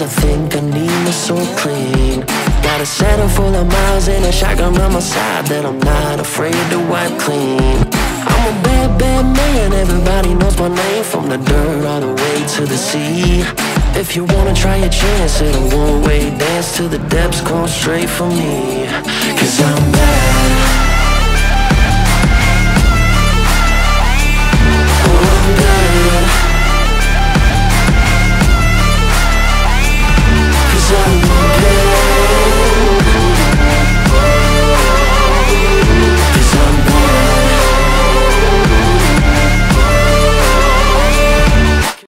I think I need my soul clean. Got a saddle full of miles and a shotgun on my side that I'm not afraid to wipe clean. I'm a bad, bad man, everybody knows my name, from the dirt all the way to the sea. If you wanna try your chance at a one-way dance to the depths, come straight for me. 'Cause I'm bad. Oh, I'm bad.